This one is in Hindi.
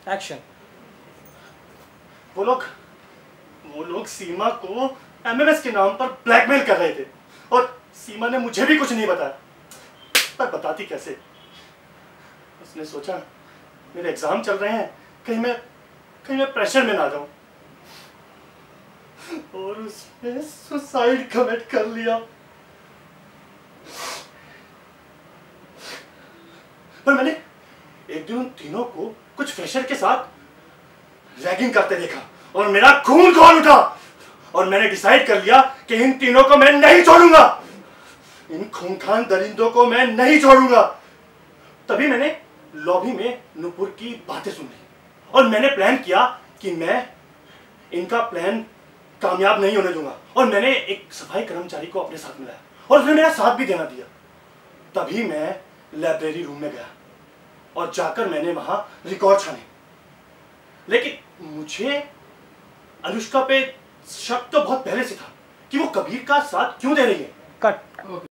एक्शन। वो लोग सीमा को एमएमएस के नाम पर ब्लैकमेल कर रहे थे और सीमा ने मुझे भी कुछ नहीं बताया, पर बताती कैसे। उसने सोचा मेरे एग्जाम चल रहे हैं, कहीं मैं प्रेशर में ना जाऊं, और उसने सुसाइड कमिट कर लिया। पर मैंने एक दिन उन तीनों को कुछ फ्रेशर के साथ रैगिंग करते देखा और मेरा खून खौल उठा और मैंने डिसाइड कर लिया कि इन तीनों को मैं नहीं छोड़ूंगा, इन खूंखान दरिंदों को मैं नहीं छोड़ूंगा। तभी मैंने लॉबी में नुपुर की बातें सुन ली और मैंने प्लान किया कि मैं इनका प्लान कामयाब नहीं होने दूंगा, और मैंने एक सफाई कर्मचारी को अपने साथ मिलाया और उसने मेरा साथ भी देना दिया। तभी मैं लाइब्रेरी रूम में गया और जाकर मैंने वहां रिकॉर्ड छाने, लेकिन मुझे अनुष्का पे शक तो बहुत पहले से था कि वो कबीर का साथ क्यों दे रही है। कट।